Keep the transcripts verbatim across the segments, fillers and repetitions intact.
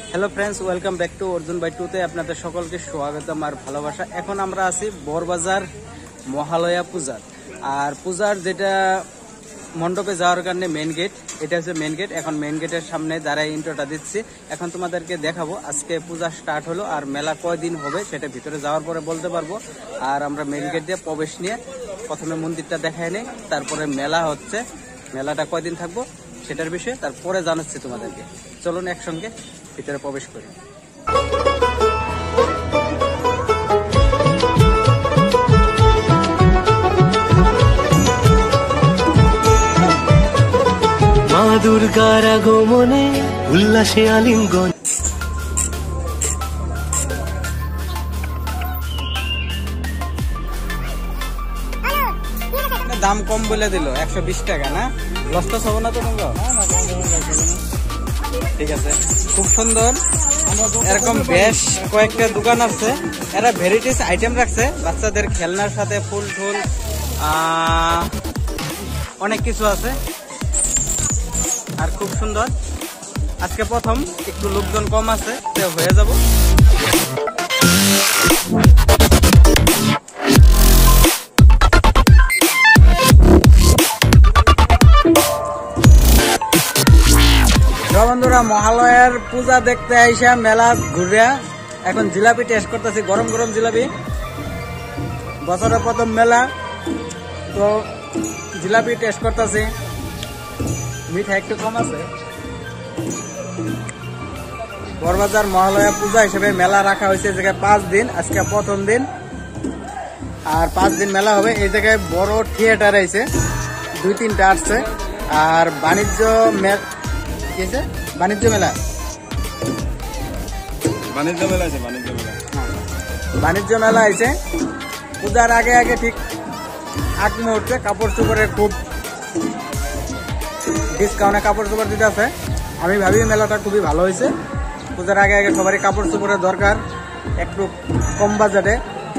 Hello friends, welcome back to Arjun by টুতে আপনাদের সকলকে স্বাগতম আর ভালোবাসা। এখন আমরা আছি বড়বাজার মহালয়া পূজার, আর পূজার যেটা মণ্ডপে যাওয়ার কারণে মেন গেট, এটা হচ্ছে মেন গেট। এখন মেন গেটের সামনে দাঁড়ায় ইন্ট্রোটা দিচ্ছি। এখন তোমাদেরকে দেখাবো আজকে পূজা স্টার্ট হলো আর মেলা কয়দিন হবে সেটা ভিতরে যাওয়ার পরে বলতে পারবো। আর আমরা মেন গেট দিয়ে প্রবেশ নিয়ে প্রথমে মন্দিরটা দেখায় নিই, তারপরে মেলা হচ্ছে, মেলাটা কয়দিন থাকবো সেটার বিষয়ে তারপরে জানাচ্ছি তোমাদেরকে। চলুন একসঙ্গে ভিতরে প্রবেশ করি। মা দুর্গার আগমনে উল্লাসে আলিঙ্গন। দাম কম বলে দিল, একশো বিশ টাকা না? লসটা হব না তো তোমার? ঠিক আছে, খুব সুন্দর। এরকম বেশ কয়েকটা দোকান আছে, এরা ভ্যারাইটিস আইটেম রাখছে, বাচ্চাদের খেলনার সাথে ফুল টুল অনেক কিছু আছে আর খুব সুন্দর। আজকে প্রথম, একটু লোকজন কম আছে, তো হয়ে যাব। বন্ধুরা, মহালয়ার পূজা দেখতে আইসা মেলা ঘুরে এখন জিলাপি টেস্ট করতেছি, গরম গরম জিলাপি। বছরের প্রথম মেলা, তো জিলাপি টেস্ট করতেছি। মিঠা একটু কম আছে। বড়বাজার মহালয়া পূজা হিসেবে মেলা রাখা হয়েছে জায়গায় পাঁচ দিন, আজকে প্রথম দিন আর পাঁচ দিন মেলা হবে। এই জায়গায় বড় থিয়েটার আছে, দুই তিনটা আসছে। আর বাণিজ্য মেলা, বাণিজ্য মেলা বাণিজ্য মেলা আছে, বাণিজ্য মেলা বাণিজ্য মেলা আছে। পূজার আগে আগে ঠিক আগ মুহূর্তে কাপড় চোপড়ে খুব ডিসকাউন্টে কাপড় চোপড় দিতে আছে। আমি ভাবি মেলাটা খুবই ভালো হয়েছে। পূজার আগে আগে সবারই কাপড় চোপড়ের দরকার, একটু কম বাজেটে,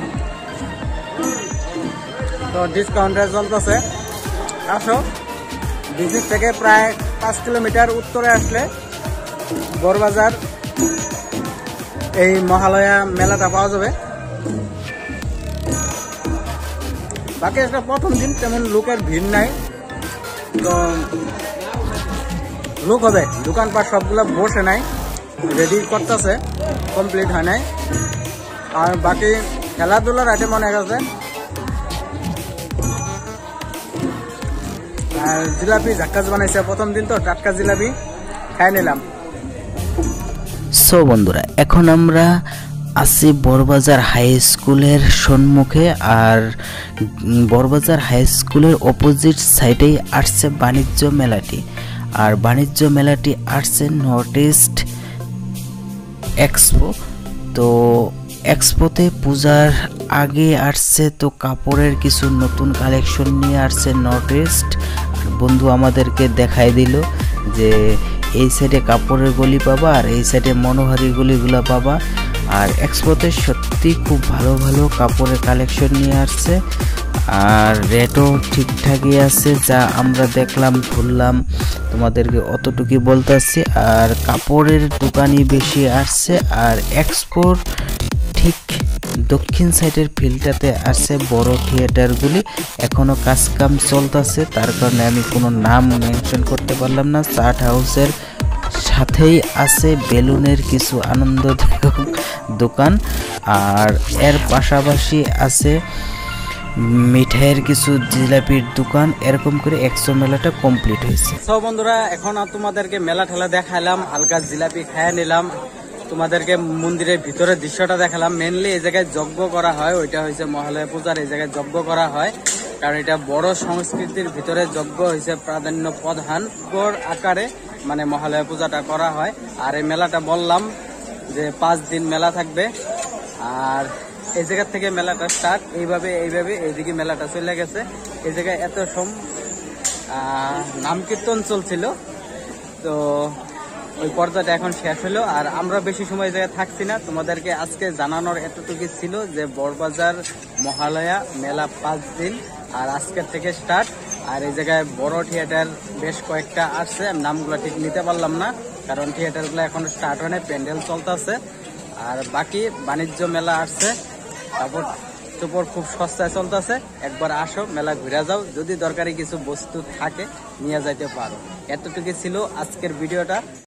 তো ডিসকাউন্টে চলতেছে। আসো, বিজনেস থেকে প্রায় পাঁচ কিলোমিটার উত্তরে আসলে বড়বাজার এই মহালয়া মেলাটা পাওয়া যাবে। বাকি একটা প্রথম দিন তেমন লোকের ভিড় নাই, তো লোক হবে। দোকানপাট সবগুলো বসে নাই, রেডি করতেছে, কমপ্লিট হয় নাই। আর বাকি খেলাধুলার আইটেম অনেক আছে। আর জিলাপি ঝাক্কাস বানাইছে, প্রথম দিন তো টাটকা জিলাপি খাই নিলাম। সো বন্ধুরা, এখন আমরা আছি বড়বাজার হাই স্কুলের সম্মুখে। আর বড়বাজার হাই স্কুলের অপোজিট সাইডেই আসছে বাণিজ্য মেলাটি। আর বাণিজ্য মেলাটি আসছে নর্থ ইস্ট এক্সপো। তো এক্সপোতে পূজার আগে আসছে, তো কাপড়ের কিছু নতুন কালেকশন নিয়ে আসছে নর্থ ইস্ট। বন্ধু আমাদেরকে দেখাই দিল যে এই সাইডে কাপড়ের গলি পাবা আর এই সাইডে মনোহারি গলিগুলো পাবা। আর এক্সপোতে সত্যি খুব ভালো ভালো কাপড়ের কালেকশন নিয়ে আসছে, আর রেটও ঠিকঠাকই আছে। যা আমরা দেখলাম, ঘুরলাম, তোমাদেরকে অতটুকুই বলতে আসছি। আর কাপড়ের দোকানই বেশি আসছে। আর এক্সপোর ঠিক দক্ষিণ সাইডের ফিল্ডটাতে আছে বড় থিয়েটারগুলি। এখনো কাজ কাম চলতেছে, তার কারণে আমি কোনো নাম মেনশন করতে পারলাম না। চাট হাউসের সাথেই আছে বেলুনের কিছু আনন্দদায়ক দোকান, আর এর পাশাপাশি আছে মিঠাইয়ের কিছু জিলাপির দোকান। এরকম করে একশো মেলাটা কমপ্লিট হয়েছে। সব বন্ধুরা, এখন তোমাদেরকে মেলা ঠেলা দেখালাম, হালকা জিলাপি খাইয়ে নিলাম, তোমাদেরকে মন্দিরের ভিতরের দৃশ্যটা দেখালাম। মেনলি এই জায়গায় যজ্ঞ করা হয়, ওইটা হয়েছে মহালয়া পূজার, এই জায়গায় যজ্ঞ করা হয়, কারণ এটা বড় সংস্কৃতির ভিতরে যজ্ঞ হয়েছে প্রাধান্য প্রধান আকারে, মানে মহালয়া পূজাটা করা হয়। আর এই মেলাটা বললাম যে পাঁচ দিন মেলা থাকবে। আর এই জায়গা থেকে মেলাটা স্টার্ট, এইভাবে এইভাবে এইদিকে মেলাটা চলে গেছে। এই জায়গায় এত সম নাম কীর্তন চলছিল, তো ওই পর্যাটা এখন শেষ হলো। আর আমরা বেশি সময় জায়গায় থাকছি না, তোমাদেরকে আজকে জানানোর এতটুকু ছিল যে বড়বাজার মহালয়া মেলা পাঁচ দিন আর আজকের থেকে স্টার্ট। আর এই জায়গায় বড় থিয়েটার বেশ কয়েকটা আসছে, নামগুলো ঠিক নিতে পারলাম না। কারণ থিয়েটারগুলো এখনো স্টার্ট হয় না, প্যান্ডেল চলতেছে। আর বাকি বাণিজ্য মেলা আসছে, কাপড় চোপড় খুব সস্তায় চলতেছে। একবার আসো, মেলা ঘুরে যাও, যদি দরকারি কিছু বস্তু থাকে নিয়ে যাইতে পারো। এতটুকু ছিল আজকের ভিডিওটা।